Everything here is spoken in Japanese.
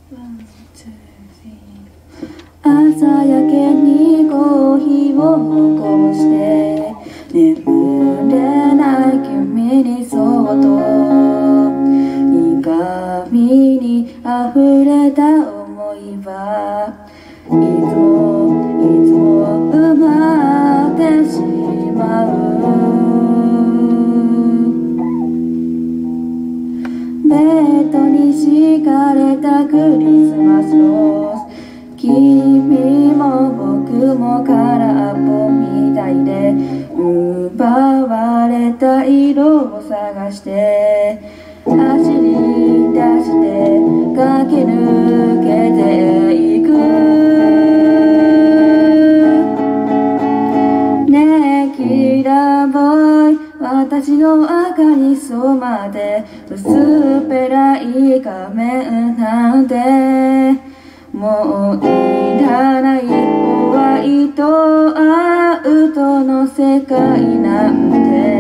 朝焼けにコーヒーをこぼして眠れない君にそっといがみに溢れた想いはいつも埋まってしまうベッドに敷かれたクリスマスローズ君も僕も空っぽみたいで奪われた色を探して走り出して駆け抜けていくねえキラーボーイ私の赤に染まって薄っぺらい仮面なんてもういらないホワイトアウトの世界なんて